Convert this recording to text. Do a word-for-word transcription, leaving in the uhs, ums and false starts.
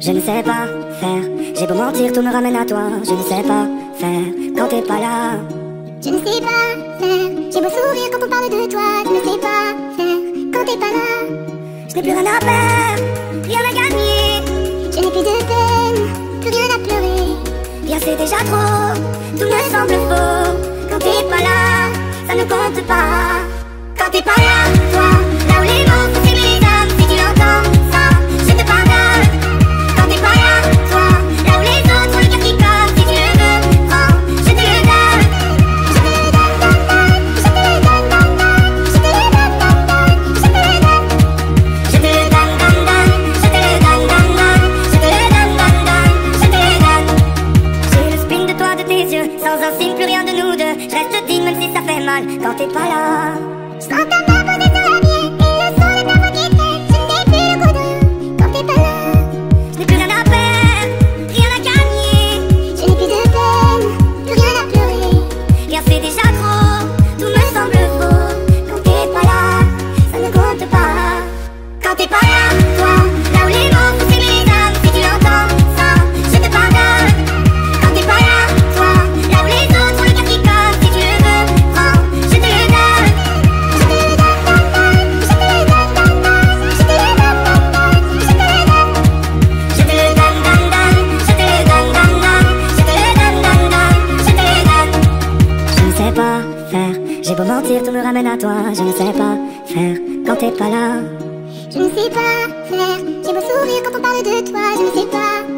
Je ne sais pas faire, j'ai beau mentir, tout me ramène à toi. Je ne sais pas faire quand t'es pas là. Je ne sais pas faire, j'ai beau sourire quand on parle de toi. Je ne sais pas faire quand t'es pas là. Je n'ai plus rien à perdre, rien à gagner. Je n'ai plus de peine, plus rien à pleurer. Bien c'est déjà trop, tout me semble faux. Quand t'es pas là, ça ne compte pas. Quand t'es pas là, toi, là où les mots font les âmes. Si tu l'entends, ça, je te pardonne. Quand t'es pas là, toi, là où les autres ont le cœur qui colle. Si tu le veux, prends, je te le donne. Je te le donne, donne, donne. Je te le donne, donne, donne. Je te le donne, donne, donne. Je te le donne. Je te le donne, donne, donne. Je te le donne, donne, donne. Je te le donne, donne, donne. Je te le donne. J'ai le spin de toi, de tes yeux. Sans un signe, plus rien de nous deux. Je reste digne même si ça fait mal. Quand t'es pas là. Je sens ta main posée sur la mienne. Et le son de ta voix qui traîne. Je n'ai plus le goût de rien quand t'es pas là. Je n'ai plus rien à perdre, rien à gagner. Je n'ai plus de peine, plus rien à pleurer. Rien c'est déjà trop, tout me semble faux. Quand t'es pas là, ça ne compte pas. Quand t'es pas là, toi, là où les mots font les âmes. Si tu l'entends, ça, je te pardonne. Quand t'es pas là, toi, là où les autres ont le cœur qui colle. Si tu le veux, prends, je te le donne. Je te le donne, donne, donne. Je te le donne, donne, donne. Je te le donne, donne, donne. Je te le donne. Je te le donne, donne, donne. Je te le donne, donne, donne. Je te le donne, donne, donne. Je te le donne. Je ne sais pas faire, j'ai beau mentir, tout me ramène à toi. Je ne sais pas faire quand t'es pas là. Je ne sais pas faire, j'ai beau sourire quand on parle de toi. Je ne sais pas